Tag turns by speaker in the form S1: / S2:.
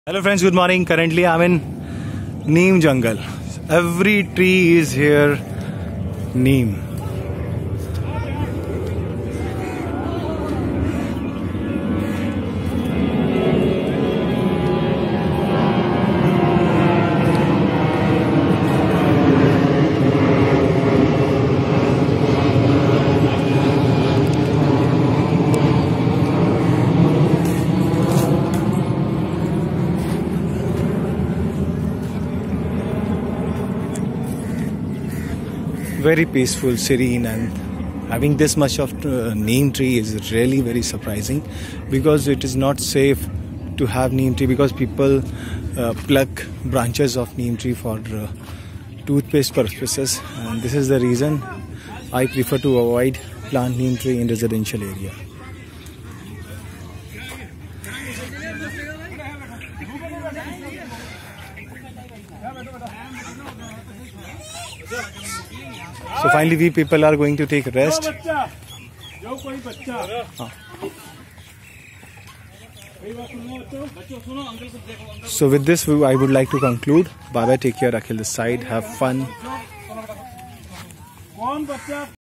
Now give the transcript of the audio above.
S1: Hello friends, good morning. Currently I'm in Neem jungle. Every tree is here Neem. Very peaceful, serene, and having this much of neem tree is really very surprising, because it is not safe to have neem tree because people pluck branches of neem tree for toothpaste purposes, and this is the reason I prefer to avoid plant neem tree in residential area. So finally we people are going to take a rest. So with this I would like to conclude. Bye bye, take care, Akhil this side, have fun.